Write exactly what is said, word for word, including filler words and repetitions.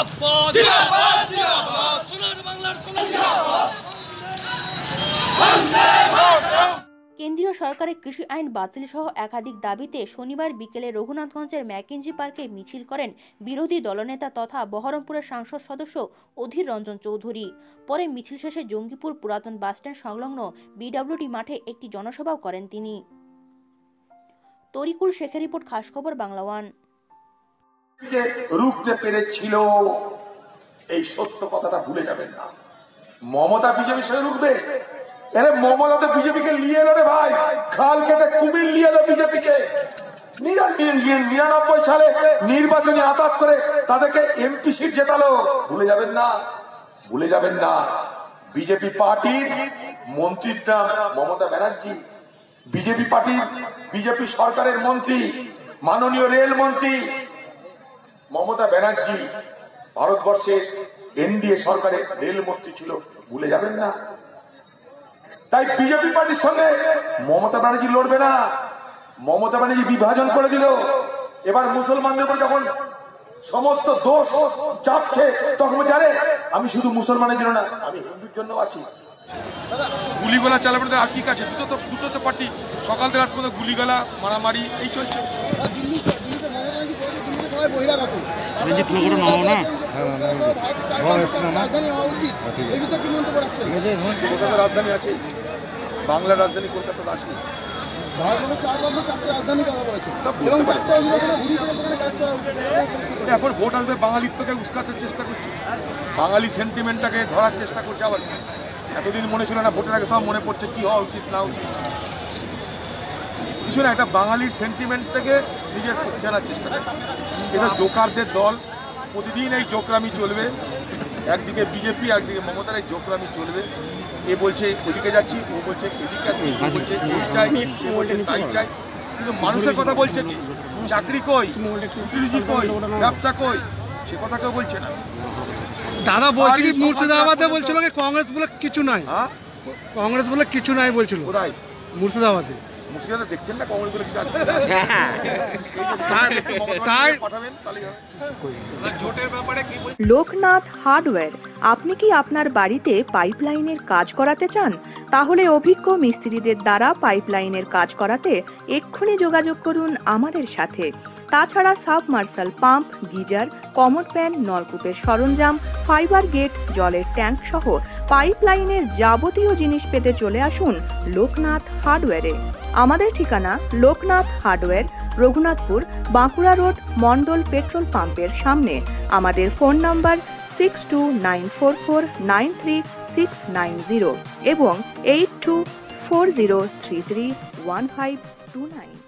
জিন্দাবাদ জিন্দাবাদ জিন্দাবাদ সোনার বাংলার সোনার জিন্দাবাদ। কেন্দ্রীয় সরকারের কৃষি আইন বাতিল সহ একাধিক দাবিতে শনিবার বিকেলে রঘুনাথগঞ্জের ম্যাকেঞ্জি পার্কে মিছিল করেন বিরোধী দলনেতা তথা বহরমপুরের সংসদ সদস্য অধীর রঞ্জন চৌধুরী। পরে মিছিল শেষে জঙ্গিপুর পুরাতন বাসস্ট্যান্ড সংলগ্ন বিডব্লিউডি মাঠে একটি জনসভাও করেন তিনি। তরিকুল শেখের রিপোর্ট, খাস খবর বাংলা ওয়ান। রুখতে পেরেছিল এই সত্য কথাটা ভুলে যাবেন না। মমতা বিজেপির সঙ্গে রুখবে? আরে মমতা তো বিজেপিকে নিয়ে এলো রে ভাই, খাল কেটে কুমির নিয়ে এলো বিজেপিকে। নিরানব্বই সালে নির্বাচনী আতাত করে তাদেরকে এমপি সিট জেতালো, ভুলে যাবেন না, ভুলে যাবেন না। বিজেপি পার্টির মন্ত্রীর নাম মমতা ব্যানার্জি, বিজেপি পার্টির বিজেপি সরকারের মন্ত্রী মাননীয় রেল মন্ত্রী মমতা ব্যানার্জি ভারতবর্ষের এনডিএ সরকারের রেল মন্ত্রী ছিল, ভুলে যাবেন না। তাই বিজেপি পার্টির সঙ্গে মমতা ব্যানার্জি লড়বে না। মমতা ব্যানার্জি বিভাজন করে দিল। এবার মুসলমানদের উপর যখন সমস্ত দোষ চাপছে তখন জানে আমি শুধু মুসলমানের জন্য না, আমি হিন্দুর জন্য আছি। গুলিগোলা চালাবে আর কি কাছে, দুটো তো দুটো তো পার্টি সকাল থেকে রাত পর্যন্ত গুলিগোলা মারামারি এই চলছে। রাজধানী আছে, বাংলার রাজধানী কলকাতা আসেনি। এখন ভোট আসবে, বাঙালিত্বকে উস্কাতে চেষ্টা করছে, বাঙালি সেন্টিমেন্টটাকে ধরার চেষ্টা করছে। আবার এতদিন মনে ছিল না, ভোটের আগে সব মনে পড়ছে কি হওয়া উচিত না উচিত। কিছু না, একটা বাঙালির সেন্টিমেন্ট থেকে নিজের পক্ষে আনার চেষ্টা করছে। এটা জোকারদের দল, প্রতিদিন এই জোকরামি চলবে। একদিকে বিজেপি, একদিকে মমতার এই জোকরামি চলবে। এ বলছে ওদিকে যাচ্ছি, ও বলছে এদিকে আসছি, ও বলছে এই চাই, সে বলছে তাই চাই। কিন্তু মানুষের কথা বলছে কি? চাকরি কই, রুজি কই, ব্যবসা কই, সে কথা কেউ বলছে না। দাদা বলছে কি মুর্শিদাবাদে বলছিল কি কংগ্রেস বলে কিছু নাই, হ্যাঁ কংগ্রেস বলে কিছু নাই বলছিল। কোথায়? মুর্শিদাবাদে। মুর্শিদাবাদে দেখছেন না কংগ্রেস বলে কিছু আছে? লোকনাথ হার্ডওয়্যার, আপনি কি আপনার বাড়িতে পাইপলাইনের কাজ করাতে চান? তাহলে অভিজ্ঞ মিস্ত্রিদের দ্বারা পাইপলাইনের কাজ করাতে এক্ষুনি যোগাযোগ করুন আমাদের সাথে। তাছাড়া submersible pump, geyser, commode pan, নলকূপের সরঞ্জাম, ফাইবার গেট, জলের ট্যাঙ্ক সহ পাইপলাইনের যাবতীয় জিনিস পেতে চলে আসুন লোকনাথ হার্ডওয়্যারে। আমাদের ঠিকানা Loknath hardware, Raghunathpur, Bankura road, Mondal petrol পাম্পের সামনে। আমাদের phone number six two nine four four nine three six nine zero এবং eight two four zero three three one five two nine.